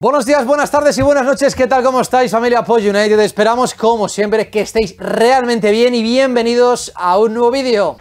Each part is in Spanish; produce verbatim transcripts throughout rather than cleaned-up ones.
Buenos días, buenas tardes y buenas noches, ¿qué tal? ¿Cómo estáis, familia Pod United? Esperamos, como siempre, que estéis realmente bien y bienvenidos a un nuevo vídeo.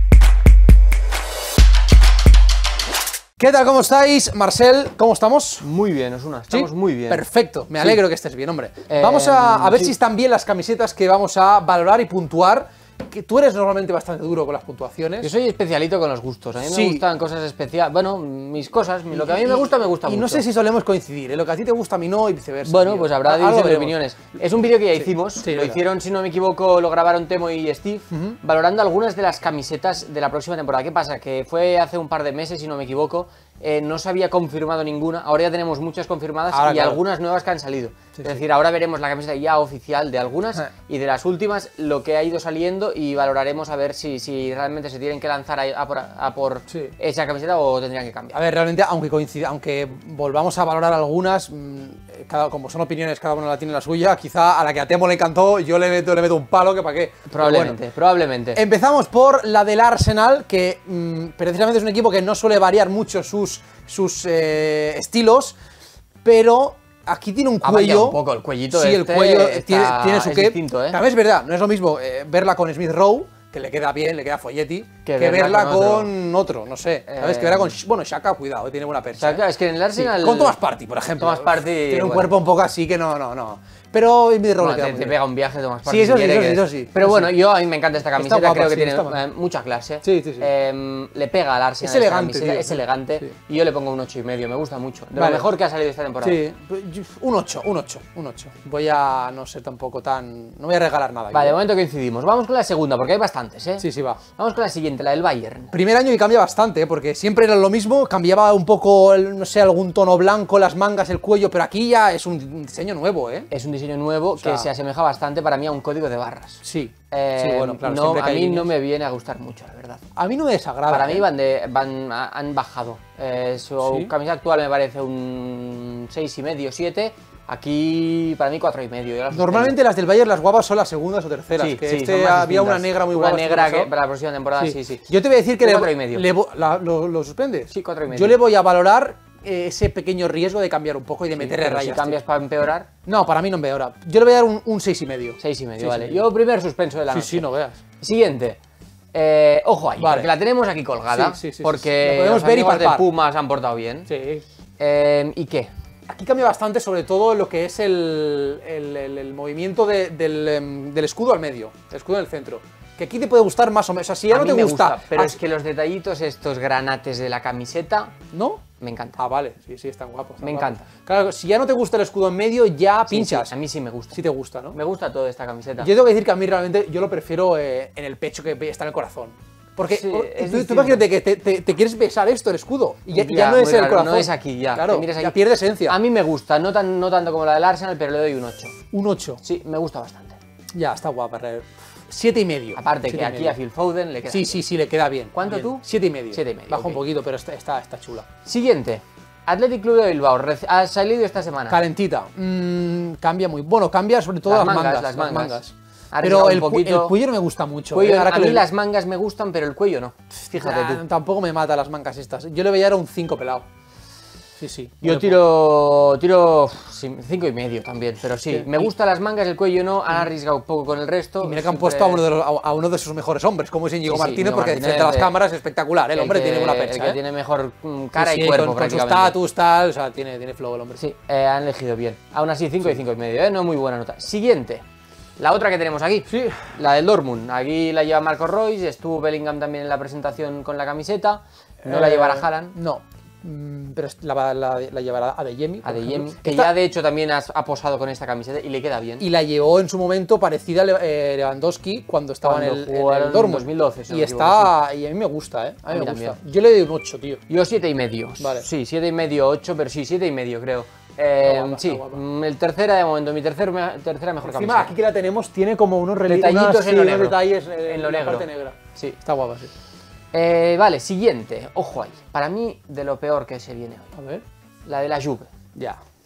¿Qué tal? ¿Cómo estáis? Marcel, ¿cómo estamos? Muy bien, Osuna, estamos ¿Sí? muy bien. Perfecto, me alegro sí. que estés bien, hombre. Eh, vamos a, a ver sí. si están bien las camisetas que vamos a valorar y puntuar. Que tú eres normalmente bastante duro con las puntuaciones. Yo soy especialito con los gustos, a mí sí. me gustan cosas especiales, bueno, mis cosas, lo que a mí me gusta, me gusta y mucho. Y no sé si solemos coincidir, ¿eh? Lo que a ti te gusta a mí no y viceversa. Bueno, tío. pues habrá división de opiniones. Es un vídeo que ya sí. hicimos, sí, lo verdad. hicieron, si no me equivoco, lo grabaron Temo y Steve, uh-huh. valorando algunas de las camisetas de la próxima temporada. ¿Qué pasa? Que fue hace un par de meses, si no me equivoco, eh, no se había confirmado ninguna, ahora ya tenemos muchas confirmadas ahora, y claro. algunas nuevas que han salido. Sí, es sí. decir, ahora veremos la camiseta ya oficial de algunas eh. y de las últimas, lo que ha ido saliendo y valoraremos a ver si, si realmente se tienen que lanzar a, a por, a por sí. esa camiseta o tendrían que cambiar. A ver, realmente, aunque coincida, aunque volvamos a valorar algunas, cada, como son opiniones, cada uno la tiene la suya, quizá a la que a Temo le encantó, yo le meto, le meto un palo, que para qué. Probablemente, bueno, probablemente. Empezamos por la del Arsenal, que mmm, precisamente es un equipo que no suele variar mucho sus, sus eh, estilos, pero aquí tiene un cuello. Un poco el cuellito. Sí, este el cuello está, tiene, tiene su es qué. Distinto, ¿eh? También es verdad, no es lo mismo eh, verla con Smith Rowe, que le queda bien, le queda folletti, que, que verla, verla con, con otro. otro, no sé. ¿Sabes? Eh... Que verla con. Bueno, Xhaka, cuidado, tiene buena percha. Xhaka, ¿eh? es que en el Arsenal. Sí, con Thomas Partey, por ejemplo. Thomas Partey. Tiene un bueno. cuerpo un poco así que no, no, no. Pero Smith Rowe no, le queda te, muy te bien. pega un viaje Thomas Partey. Sí, eso si sí, eso, que... sí, eso sí. Pero eso bueno, sí. yo a mí me encanta esta camiseta, guapa, creo que sí, tiene eh, mucha clase. Sí, sí, sí. Eh, le pega al Arsenal. Es elegante, tío. Es elegante. Sí. Y yo le pongo un ocho y medio, me gusta mucho. De vale. lo mejor que ha salido esta temporada. Sí, un ocho, un ocho, un ocho. Voy a no ser tampoco tan. No voy a regalar nada. Vale, de momento coincidimos. Vamos con la segunda, porque hay bastantes, ¿eh? Sí, sí, va. Vamos con la siguiente, la del Bayern. Primer año y cambia bastante, ¿eh? Porque siempre era lo mismo, cambiaba un poco, no sé, algún tono blanco, las mangas, el cuello, pero aquí ya es un diseño nuevo, ¿eh? Es un diseño nuevo, o sea, que se asemeja bastante para mí a un código de barras. Sí, eh, sí, bueno, claro. No, a mí líneas. no me viene a gustar mucho, la verdad. A mí no me desagrada. Para ¿eh? mí van de, van, han bajado. Eh, su ¿Sí? camiseta actual me parece un seis y medio, siete. Aquí, para mí, cuatro y medio. Normalmente las del Bayern, las guapas son las segundas o terceras. Sí, que sí, este había una negra muy una guapa. Una negra que para la próxima temporada, sí, sí. sí. Yo te voy a decir que le, cuatro y medio. Le, la, lo, ¿Lo suspendes? Sí, cuatro y medio. Yo le voy a valorar eh, ese pequeño riesgo de cambiar un poco y de sí, meterle rayas. Si cambias tío. Para empeorar. No, para mí no empeora. Yo le voy a dar un, un seis y medio. seis y medio, sí, vale. Sí, Yo primer suspenso de la Sí, noche. sí, no veas. Siguiente. Eh, ojo ahí, vale. porque la tenemos aquí colgada. Sí, sí, sí, porque sí, sí. podemos los ver y palpar. de Pumas han portado bien. Sí. Eh, ¿Y qué? Aquí cambia bastante, sobre todo lo que es el, el, el, el movimiento de, del, del escudo al medio, el escudo en el centro. Que aquí te puede gustar más o menos. O sea, si ya a no mí te me gusta. gusta pero ah, es que los detallitos, estos granates de la camiseta. ¿No? Me encanta. Ah, vale, sí, sí, están guapos. Están me guapos. encanta. Claro, si ya no te gusta el escudo en medio, ya sí, pinchas. Sí, a mí sí me gusta. Sí te gusta, ¿no? Me gusta toda esta camiseta. Yo tengo que decir que a mí realmente yo lo prefiero eh, en el pecho que está en el corazón. Porque sí, tú, tú imagínate que te, te, te quieres besar esto, el escudo, y ya, ya, ya no es el corazón. No es aquí, ya. Claro, aquí. ya pierde esencia. A mí me gusta, no, tan, no tanto como la del Arsenal, pero le doy un ocho. ¿Un ocho? Sí, me gusta bastante. Ya, está guapa. siete y medio. Aparte que aquí a Phil Foden le queda Sí, bien. sí, sí, le queda bien. ¿Cuánto bien. tú? siete y medio. siete y medio. Baja okay. un poquito, pero está, está, está chula. Siguiente. Athletic Club de Bilbao. Ha salido esta semana. Calentita. Mm, cambia muy. Bueno, cambia sobre todo las, las mangas. mangas. Las mangas. mangas. Las mangas. Pero el, el cuello no me gusta mucho. Cuello, ¿eh? Ahora a que mí le... las mangas me gustan, pero el cuello no. Fíjate nah, tú. Tampoco me mata las mangas estas. Yo le voy a dar un cinco pelado. Sí, sí. Yo tiro, tiro cinco y medio también, pero sí, sí. Me gustan las mangas, el cuello no, han arriesgado un poco con el resto. Y mira que han puesto a uno, de los, a uno de sus mejores hombres, como es Íñigo sí, Martínez, sí, porque Martínez, frente a las de, cámaras es espectacular, ¿eh? el hombre que, tiene una percha. El que ¿eh? tiene mejor cara sí, y cuerpo, con, prácticamente. Con su status, tal, o sea, tiene, tiene flow el hombre. Sí, eh, han elegido bien. Aún así, cinco sí. y cinco y medio, ¿eh? No muy buena nota. Siguiente. La otra que tenemos aquí, sí. la del Dortmund. Aquí la lleva Marco Reus, estuvo Bellingham también en la presentación con la camiseta. No eh, la llevará Haaland. No. Pero la, la, la llevará Adeyemi. Adeyemi, que Esta... ya de hecho también ha, ha posado con esta camiseta y le queda bien. Y la llevó en su momento parecida a eh, Lewandowski cuando estaba cuando en el, en el Dortmund. dos mil doce. Y está, y a mí me gusta, ¿eh? A mí, a mí me gusta. Yo le doy un ocho, tío. Yo siete y medio. Vale. Sí, siete y medio, ocho, pero sí, siete y medio creo. Eh, guapa, sí, el tercera de momento, mi tercer, tercera mejor Encima, camiseta. aquí que la tenemos tiene como unos detallitos en lo negro. detalles en, en lo en la negro. parte negra. Sí, está guapa, sí. Eh, vale, siguiente, ojo ahí. Para mí, de lo peor que se viene hoy. A ver. La de la Juve. Ya.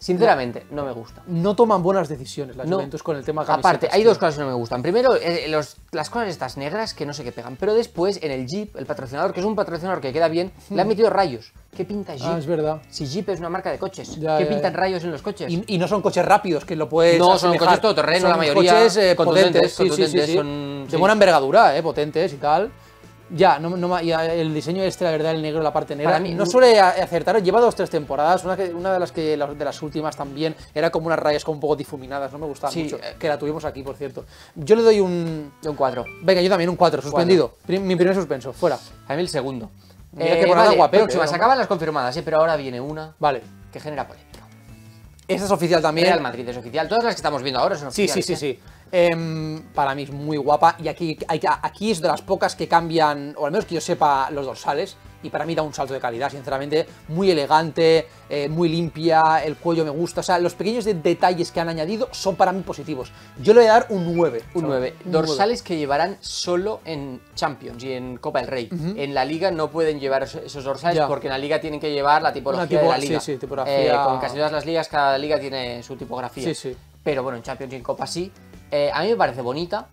Sinceramente, no me gusta. No toman buenas decisiones las No. Juventus con el tema camisetas. Aparte, hay tío. dos cosas que no me gustan. Primero, eh, los- las cosas estas negras que no sé qué pegan. Pero después, en el Jeep, el patrocinador, que es un patrocinador que queda bien, le han metido rayos. ¿Qué pinta Jeep? Ah, es verdad. Si Jeep es una marca de coches, Ya, ¿qué ya, pintan ya. rayos en los coches? Y, y no son coches rápidos, que lo puedes No, son asemejar. coches todoterreno, Son la mayoría, coches eh, contundentes, potentes, sí, sí, sí, contundentes, sí. son- De sí. buena envergadura, eh, potentes y tal. Ya, no, no, me- ya el diseño este, la verdad, el negro, la parte negra, Para mí- no suele a- acertar. Lleva dos tres temporadas, una, que, una de las que la- de las últimas también era como unas rayas como un poco difuminadas, no me gustaba Sí, mucho, eh. que la tuvimos aquí, por cierto. Yo le doy un... Un cuatro. Venga, yo también, un cuatro, suspendido. Prim- mi primer suspenso, fuera. A mí el segundo. Mira qué morada guapero, próxima, eh, se hombre. acaban las confirmadas, eh, pero ahora viene una Vale. que genera polémica. Esta es oficial también. Real Madrid es oficial. Todas las que estamos viendo ahora son Sí, sí, oficiales. sí, ¿eh? sí. Em, para mí es muy guapa y aquí, hay- aquí es de las pocas que cambian, o al menos que yo sepa, los dorsales. Y para mí da un salto de calidad, sinceramente. Muy elegante, eh, muy limpia, el cuello me gusta. O sea, los pequeños de- detalles que han añadido son para mí positivos. Yo le voy a dar un nueve. Un chaval, nueve. un Dorsales que llevarán solo en Champions y en Copa del Rey. En la Liga no pueden llevar esos- esos dorsales Ya. porque en la Liga tienen que llevar la tipología Una tipo- de la Liga. sí, sí, tipografía- Eh, con casi todas las ligas, cada liga tiene su tipografía. Sí, sí. Pero bueno, en Champions y en Copa sí. Eh, a mí me parece bonita,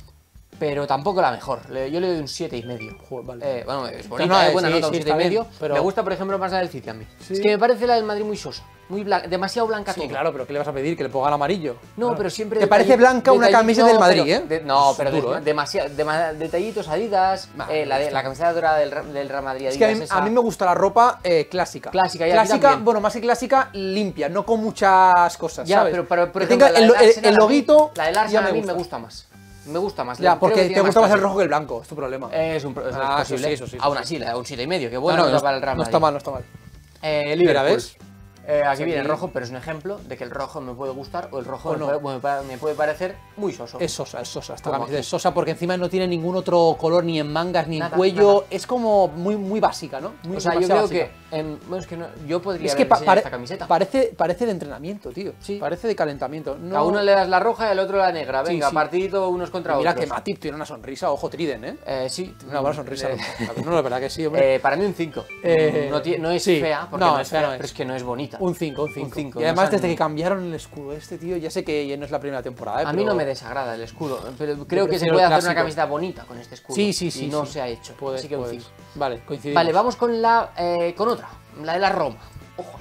pero tampoco la mejor. Le- Yo le doy un siete y medio. Joder, vale. Eh, bueno, es bonita, no, es eh, buena sí, nota, un sí, siete y está bien, medio. pero- Me gusta, por ejemplo, más la del City a mí. Sí. Es que me parece la del Madrid muy sosa, muy blanca, demasiado blanca Sí, todo. claro, pero ¿qué le vas a pedir? Que le pongan amarillo. No, Claro. pero siempre... ¿Te parece detalle- blanca una detalle- camisa no, del Madrid, pero- eh? de- no, Es pero duro, de- eh. demasiado, dema- detallitos Adidas, Nah, eh, la, me de, gusta. la camiseta dorada del, Ra- del Real Madrid Es que a Adidas mí, esa. a mí me gusta la ropa eh, clásica. Clásica, y a ti Clásica, también. bueno, más que clásica, limpia, no con muchas cosas, Ya, ¿sabes? pero, pero por que ejemplo, tenga la el, del el- Arsenal el a mí- loguito. La del ya Arsenal a mí me gusta más. Me gusta más. Ya, creo porque que te tiene gusta más el clase. rojo que el blanco, es tu problema. Es un pro- es Ah, eso posible. sí, eso sí, eso Aún sí. así, la- un siete y medio, qué No, buena no, nota no, para el Real no Madrid. está mal, no está mal. Eh, Mira, Liverpool. ¿ves? Eh, aquí Aquí- viene el rojo, pero es un ejemplo de que el rojo me puede gustar o el rojo O me, no. puede, me pa- me puede parecer muy soso. Es sosa, es sosa. Esta Como camiseta aquí. es sosa porque encima no tiene ningún otro color ni en mangas ni Nada, en cuello. nada. Es como muy, muy básica, ¿no? Muy, O sea, yo demasiado creo básica. que, em, bueno, es que no- yo podría Es haber que pa- diseñado pare- esta camiseta. parece, parece de entrenamiento, tío. Sí. Parece de calentamiento. No... A uno le das la roja y al otro la negra. Sí, Venga, sí. partidito unos contra Y mira otros. que Matip tiene una sonrisa, ojo Triden, ¿eh? Eh, sí. Tiene una buena sonrisa. Eh, No, la verdad que sí, hombre. eh, para mí un cinco. Eh, no, tie- no es sí. fea, porque No, no, es fea fea, no es. pero es que no es bonita. Un cinco, un cinco. Un cinco, Y no además, saben- desde que cambiaron el escudo este, tío, ya sé que ya no es la primera temporada, ¿eh? A mí pero- no me desagrada el escudo, pero creo que se prefiero puede el hacer una clásico. camiseta bonita con este escudo. Sí, sí, sí. Y no sí. se ha hecho. Puede- así que un puedes. cinco. Vale, coincidimos. Vale, vamos con la eh, con otra, la de la Roma. Ojo.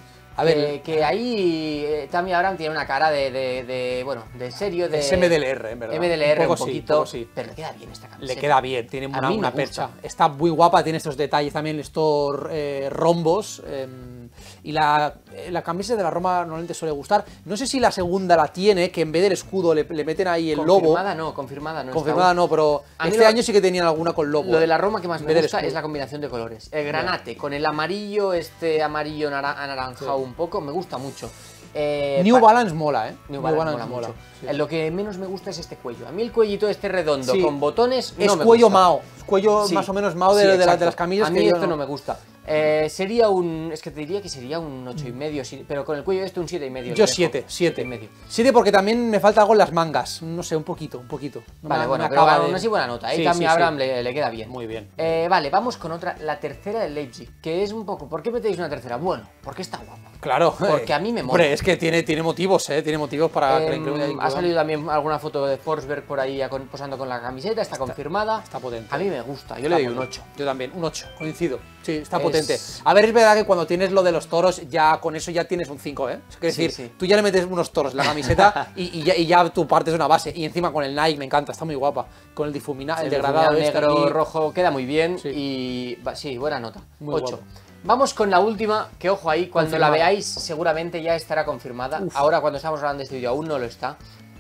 A ver, que, que ahí eh, Tammy Abraham tiene una cara de, de, de, bueno, de serio, de... es M D L R, en verdad. M D L R un, poco sí, poquito, poco sí. pero le queda bien esta camiseta. Le queda bien, tiene A una, mí me una gusta. percha. Está muy guapa, tiene estos detalles también, estos eh, rombos. eh, y la, eh, la camisa de la Roma normalmente suele gustar. No sé si la segunda la tiene, que en vez del escudo le, le meten ahí el lobo. Confirmada no, confirmada no. Confirmada está no, pero A mí este lo- año sí que tenían alguna con lobo. Lo de eh. la Roma que más En me vez del gusta escudo. es la combinación de colores. El granate con el amarillo, este amarillo nara- anaranjado Sí. un poco, me gusta mucho. Eh, New pa- Balance mola, ¿eh? New Balance mola mucho. sí. Eh, Lo que menos me gusta es este cuello. A mí el cuellito este redondo Sí. con botones Es no me cuello gusta. Mao. Es cuello Sí, más o menos Mao de, sí, de las- de exacto. las camisas A mí que yo esto no me gusta. Eh, sería un... Es que te diría que sería un ocho y medio, sí, pero con el cuello este un siete y medio. Yo le dejo. siete, siete. y medio. siete porque también me falta algo en las mangas. No sé, un poquito, un poquito. No Vale, me- bueno, no me pero acaba aún de- así buena nota. Ahí Sí, Tammy sí, Abraham sí. le, le queda bien. Muy bien. Eh, vale, vamos con otra, la tercera de Leipzig, que es un poco... ¿Por qué metéis una tercera? Bueno, porque está guapa. Claro. Porque a mí me mola. Hombre, es que tiene, tiene motivos, ¿eh? Tiene motivos para que la Em, incluya ahí, ha cuidado. salido también alguna foto de Forsberg por ahí con- posando con la camiseta, está, confirmada. está potente. A mí me gusta, yo Está le doy un potente. ocho. Yo también, un ocho, coincido. Sí, está Es- potente. A ver, es verdad que cuando tienes lo de los toros, ya con eso ya tienes un cinco, ¿eh? Es Sí, decir, sí. tú ya le metes unos toros en la camiseta y, y ya, y ya tu parte es una base. Y encima con el Nike, me encanta, está muy guapa. Con el difumina, el, El degradado difuminado este negro, aquí. rojo, queda muy bien Sí. y va- sí, buena nota. Muy ocho. guapo. Vamos con la última, que ojo ahí, cuando la Confirmada. veáis seguramente ya estará confirmada. Uf. Ahora cuando estamos grabando este vídeo aún no lo está.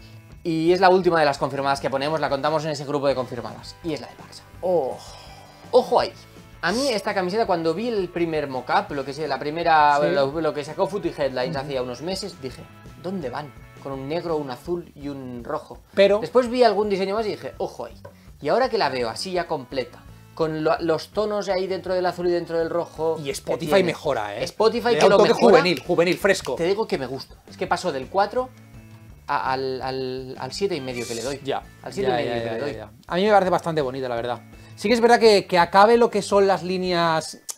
Y es la última de las confirmadas que ponemos, la contamos en ese grupo de confirmadas. Y es la de Barça. Oh. Ojo ahí. A mí esta camiseta, cuando vi el primer mock-up, lo que sé, la primera, Sí. lo, lo que sacó Footy Headlines hace ya unos meses, dije, ¿dónde van? Con un negro, un azul y un rojo. Pero- Después vi algún diseño más y dije, ojo ahí. Y ahora que la veo así ya completa, con lo- los tonos ahí dentro del azul y dentro del rojo... Y que Spotify tiene, mejora, ¿eh? Spotify Le da que un lo toque mejora, juvenil, juvenil, fresco. te digo que me gusta. Es que pasó del cuatro a- al, al, al siete y medio que le doy. Ya. Al siete Ya, y medio ya, que ya, le doy. ya, ya. A mí me parece bastante bonita, la verdad. Sí que es verdad que, que acabe lo que son las líneas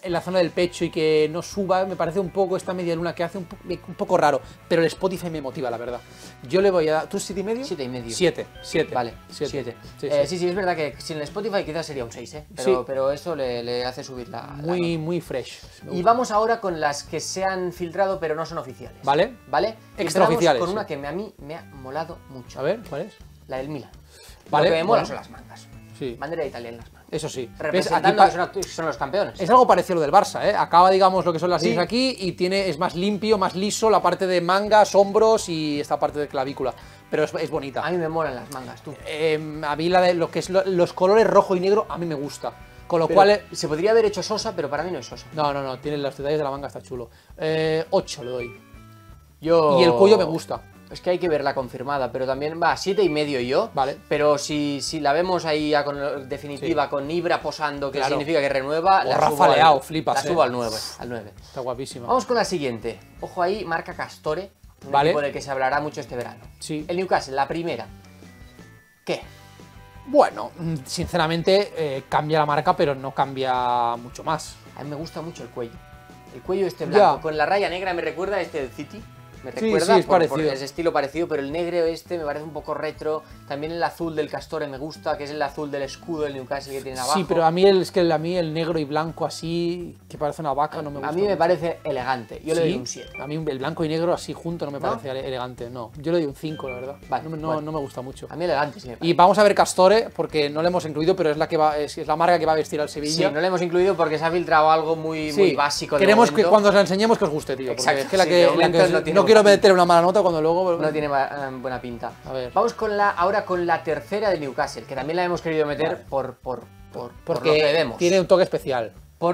en la zona del pecho y que no suba, me parece un poco esta media luna que hace un, po un poco raro, pero el Spotify me motiva, la verdad. Yo le voy a dar, ¿tú siete y medio? siete y medio. siete, siete. Vale, siete. siete. Sí, eh, sí. sí, sí, es verdad que sin el Spotify quizás sería un seis, ¿eh? Pero, Sí. pero eso le, le hace subir la... Muy, la nota. muy fresh. Y vamos ahora con las que se han filtrado pero no son oficiales. ¿Vale? ¿Vale? Extraoficiales, Con una sí. que me, a mí me ha molado mucho. A ver, ¿cuál es? La del Milan. Vale, Lo que me mola bueno. son las mangas. Sí. Bandera italiana en las mangas. Eso sí. ¿Ves? Representando Aquí que son, que son los campeones. es algo parecido a lo del Barça, ¿eh? Acaba, digamos, lo que son las Sí. líneas aquí y tiene, es más limpio, más liso la parte de mangas, hombros y esta parte de clavícula. Pero es, es bonita. A mí me molan las mangas, tú. Eh, a mí la de lo que es lo- los colores rojo y negro a mí me gusta. Con lo Pero cual... eh, se podría haber hecho Sosa, pero para mí no es Sosa. No, no, no, tiene los detalles de la manga, está chulo. Eh, ocho le doy. Yo... Y el cuello me gusta. Es que hay que verla confirmada, pero también va siete y medio yo. Vale. Pero si, si la vemos ahí ya con definitiva, Sí. con Ibra posando, que Claro. significa que renueva, O la Rafa subo, Leao, al, flipas, la eh. subo al nueve, al nueve. Está guapísima. Vamos con la siguiente. Ojo ahí, marca Castore, un Vale. equipo del que se hablará mucho este verano. Sí. El Newcastle, la primera. ¿Qué? Bueno, mm, sinceramente eh, cambia la marca, pero no cambia mucho más. A mí me gusta mucho el cuello. El cuello este blanco Ya. con la raya negra me recuerda a este del City. Me Sí, recuerda sí, es por, por parecido. ese estilo parecido, pero el negro este me parece un poco retro. También el azul del Castore me gusta, que es el azul del escudo del Newcastle que tiene abajo. Sí, pero a mí el, es que a mí el negro y blanco así, que parece una vaca, no me gusta. A mí me mucho. parece elegante. Yo le doy Sí, un siete. A mí el blanco y negro así junto no me ¿No? parece ele- elegante, no. Yo le doy un cinco, la verdad. Vale, no, me- no, bueno. no me gusta mucho. A mí elegante sí me parece. Y vamos a ver Castore, porque no le hemos incluido, pero es la que va, es, es la marca que va a vestir al Sí, Sevilla. no le hemos incluido porque se ha filtrado algo muy, Sí, muy básico. de Queremos que momento. cuando os la enseñemos que os guste, tío. Porque Exacto, es que la sí, que, de la momento que os- no no, tiene quiero buena meter una mala nota cuando luego... No tiene eh, buena pinta. A ver. Vamos con la, ahora con la tercera de Newcastle, que también la hemos querido meter Vale. por, por, por, por porque lo que vemos. tiene un toque especial.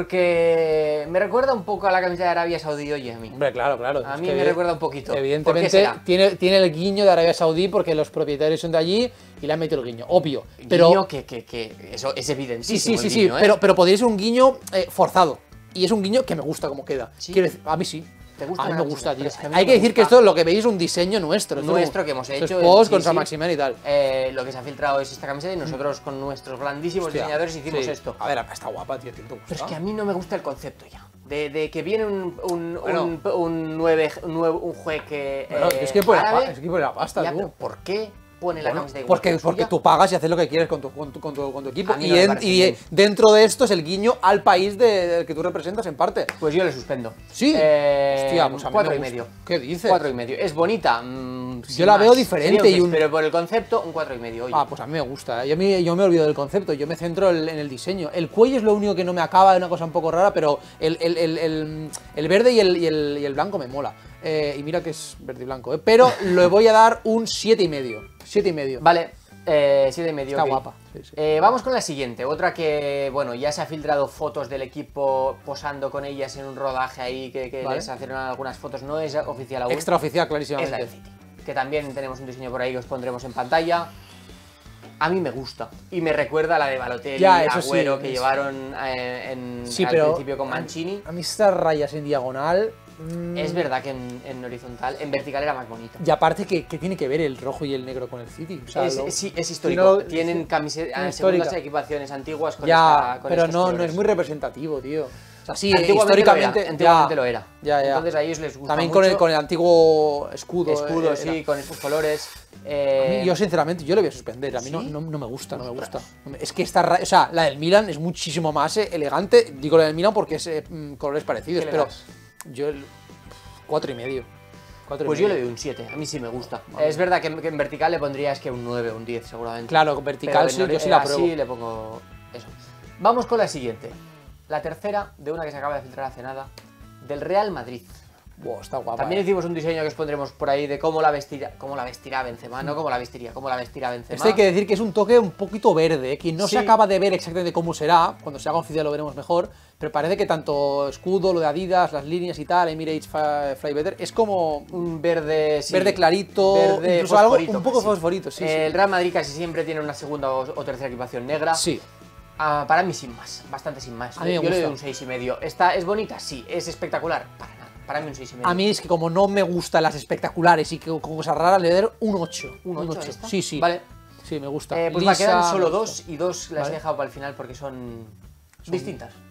Porque me recuerda un poco a la camiseta de Arabia Saudí, oye, a mí. Hombre, claro, claro. A es mí que me recuerda un poquito. ¿Por qué Evidentemente será? tiene, tiene el guiño de Arabia Saudí porque los propietarios son de allí y le han metido el guiño, obvio. Pero, Guiño que, que, que eso es sí, evidentísimo. sí, sí, el sí, guiño, ¿eh? pero, pero podría ser un guiño eh, forzado. Y es un guiño que me gusta como queda. ¿Sí? Quiero decir, a mí sí. ¿Te gusta a mí la me camiseta? gusta, tío. Pero es que a mí Hay no que me decir que gusta. esto, lo que veis, es un diseño nuestro. Esto Nuestro es que hemos esto hecho Es post en con sí, San sí. Maximen y tal. Eh, lo que se ha filtrado es esta camiseta y nosotros con nuestros grandísimos Hostia, diseñadores hicimos sí. esto. A ver, está guapa, tío. ¿Te gusta? Pero es que a mí no me gusta el concepto ya. De, de que viene un, un, Bueno. un, un, nueve, un, nueve- un jueque Bueno, eh, es que pone la árabe. pa- es que pone la pasta, Ya, tú. pero ¿por qué pone la Bueno, camiseta igual porque, que la porque suya? tú pagas y haces lo que quieres con tu, con tu, con tu, con tu equipo. A mí Y, no me en- parece y bien. dentro de esto es el guiño al país de- del que tú representas en parte. Pues yo le suspendo. Sí. Eh, Hostia, pues a mí cuatro me y gusta. medio. ¿Qué dices? Cuatro y medio. Es bonita. mm, sin Yo la más. veo diferente Sería y un un- seis, pero por el concepto, un cuatro y medio. Oye. Ah, pues a mí me gusta. Yo me, yo me olvido del concepto, yo me centro en, en el diseño. El cuello es lo único que no me acaba, es una cosa un poco rara, pero el, el- el- el- el verde y el, y el- y el blanco me mola. Eh, y mira que es verde y blanco, ¿eh? Pero le voy a dar un siete y medio. siete y medio. Vale, eh, siete y medio. Está ok. guapa. Sí, sí. Eh, vamos con la siguiente, otra que, bueno, ya se ha filtrado fotos del equipo posando con ellas en un rodaje ahí, que, que Vale. les hicieron algunas fotos, no es oficial aún. Extraoficial, Es la clarísimamente. del City, que también tenemos un diseño por ahí que os pondremos en pantalla. A mí me gusta, y me recuerda a la de Balotelli Ya, y eso sí, Agüero que es- llevaron eh, en, Sí, al pero principio con Mancini. A mí estas rayas en diagonal... mm, Es verdad que en, en horizontal, en vertical era más bonito. Y aparte, que, que tiene que ver el rojo y el negro con el City? O sea, Es, lo- sí, es histórico. no- Tienen sí, camisetas, es segundas histórica. equipaciones antiguas con Ya, esta, con pero estos no, no colores. es muy representativo, tío. O sea, sí, Antiguamente históricamente... lo era, antiguamente ya, lo era. Ya, ya. Entonces a ellos les gusta También mucho. con el, con el antiguo escudo. escudo, eh, sí, era. con estos colores. A Eh, mí, yo sinceramente, yo le voy a suspender. A mí no, ¿sí? no, no me gusta, no me gusta. Ostras. No me- Es que esta, ra- o sea, la del Milan es muchísimo más eh, elegante. Digo la del Milan porque es eh, mm, colores parecidos, ¿Qué le pero das? yo el cuatro y medio. Cuatro y Pues yo le medio. doy un siete, a mí sí me gusta. Es verdad que, que en vertical le pondrías que un nueve, un diez seguramente. Claro, con vertical Pero sí, en yo sí hori- la así pruebo. le pongo eso. Vamos con la siguiente. La tercera, de una que se acaba de filtrar hace nada, del Real Madrid. Buah, está guapa. También eh. hicimos un diseño que os pondremos por ahí de cómo la vestirá, cómo la vestirá Benzema, no cómo la vestiría, cómo la vestirá Benzema. Este hay que decir que es un toque un poquito verde, eh, que no Sí. se acaba de ver exactamente cómo será. Cuando se haga oficial lo veremos mejor. Pero parece que tanto escudo, lo de Adidas, las líneas y tal, Emirates Fly, Fly Better, es como un verde, sí, verde clarito, verde incluso algo fosforito, un poco casi. fosforito, sí, sí. El Real Madrid casi siempre tiene una segunda o, o tercera equipación negra. Sí. Ah, para mí sin más, bastante sin más. A mí me Yo le doy gusta. un seis y medio. ¿Está, ¿Es bonita? Sí. ¿Es espectacular? Para nada. Para mí un seis y medio. A mí es que como no me gustan las espectaculares y que con cosas raras, le voy a dar un ocho. ¿Un ocho a esta? Sí, sí. Vale. Sí, me gusta. Eh, pues me Lisa, quedan solo me dos gusta. y dos las Vale. he dejado para el final porque son, distintas.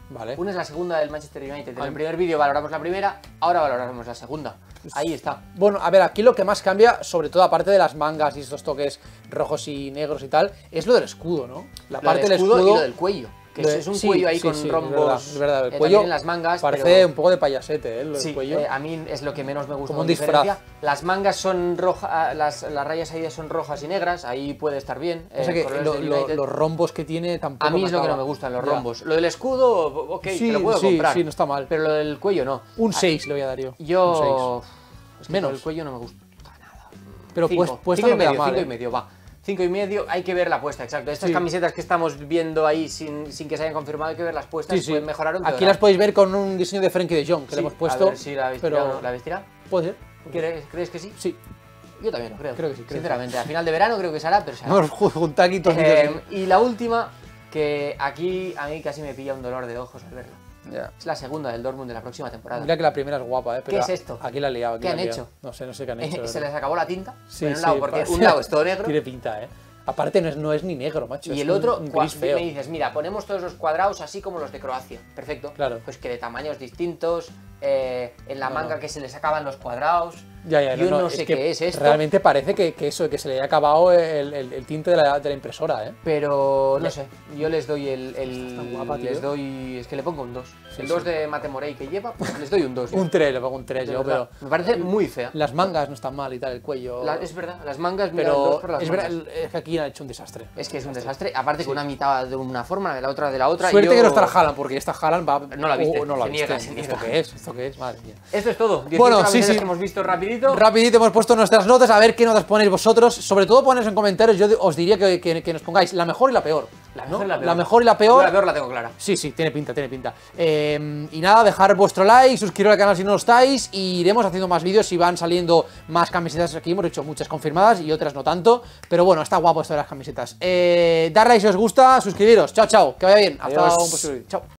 Vale. Una es la segunda del Manchester United. En Ah. el primer vídeo valoramos la primera, ahora valoramos la segunda. Ahí está. Bueno, a ver, aquí lo que más cambia, sobre todo aparte de las mangas y estos toques rojos y negros y tal, es lo del escudo, ¿no? La Lo parte del del escudo, escudo y lo del cuello. Que de- es un sí, cuello ahí sí, con sí, es rombos. verdad, es verdad, el eh, cuello también en las mangas. parece pero- un poco de payasete, ¿eh? Lo del Sí, cuello. eh, a mí es lo que menos me gusta. Como con un disfraz. diferencia. Las mangas son rojas, las, las rayas ahí son rojas y negras, ahí puede estar bien. O sea eh, que colores lo- del lo- United. los rombos que tiene tampoco A mí es lo que no acaba. me gustan, los Ya. rombos. Lo del escudo, ok, Sí, te lo puedo sí, comprar. sí, no está mal. Pero lo del cuello no. Un seis le voy a dar yo. Un Yo. Es que Menos. lo del cuello no me gusta nada. Pero Cinco. pues, puesta cinco no y queda medio, mal, cinco ¿eh? y medio, va. Cinco y medio, hay que ver la puesta, exacto. Estas Sí. camisetas que estamos viendo ahí sin, sin que se hayan confirmado, hay que ver las puestas, Sí, sí. pueden mejorar o Aquí empeorar. las podéis ver con un diseño de Frenkie de Jong que Sí, le hemos a puesto. ver si la habéis pero tirado, ¿la habéis tirado? puede ser. ¿Crees, ¿Crees que sí? Sí. Yo también lo creo. Creo que sí, creo Sinceramente, a final de verano creo que se hará, pero se hará. Vamos a juntar aquí todos los Eh, vídeos. y la última, que aquí a mí casi me pilla un dolor de ojos al verla. Ya. Es la segunda del Dortmund de la próxima temporada. Mira que la primera es guapa, ¿eh? Pero ¿Qué es esto? Aquí la he liado. aquí ¿Qué la han he liado. hecho? No sé, no sé qué han hecho. se ¿verdad? les acabó la tinta, Sí, por un sí, lado, porque parece- un lado es todo negro. Tiene pinta, ¿eh? Aparte no es, no es ni negro, macho. Y es el un- otro, un cua- gris feo. me dices, mira, ponemos todos los cuadrados así como los de Croacia. Perfecto. Claro. Pues que de tamaños distintos, eh, en la No, manga no. que se les acaban los cuadrados. Ya, ya, Yo no, es sé que qué es esto, Realmente parece que, que eso, que se le haya acabado el, el- el tinte de la, de la impresora, ¿eh? pero no sé, yo les doy el... el- Está tan guapa, tío. les doy... es que le pongo un dos. Sí, el dos sí. de Mate Morey que lleva, pues les doy un dos. Un tres, le pongo un tres De yo, verdad. pero Me parece muy fea. las mangas no están mal y tal, el cuello. La- es verdad, las mangas, mira, el dos pero por las es, verdad, mangas. es que aquí han hecho un desastre. Es que es un desastre. Aparte que una mitad de una forma, la otra de la otra. Suerte yo- que no está la Haaland, porque esta Haaland va. No la viste, Oh, no la se viste. niega, se niega. ¿Esto qué es? ¿Esto qué es? Madre mía. Esto es todo. dieciocho Bueno, sí, camisetas sí. que hemos visto rapidito. Rapidito hemos puesto nuestras notas, a ver qué notas ponéis vosotros. Sobre todo ponéis en comentarios, yo os diría que, que- que nos pongáis la mejor y la peor. La ¿no? mejor y la peor. La mejor y la Yo peor. la peor la tengo clara. Sí, sí, tiene pinta, tiene pinta. Eh, y nada, dejar vuestro like, suscribiros al canal si no lo estáis, y iremos haciendo más vídeos si van saliendo más camisetas. Aquí hemos hecho muchas confirmadas y otras no tanto, pero bueno, está guapo esto de las camisetas. Eh, dar like si os gusta, suscribiros. Chao, chao, que vaya bien. Hasta Adiós. un próximo vídeo. Chao.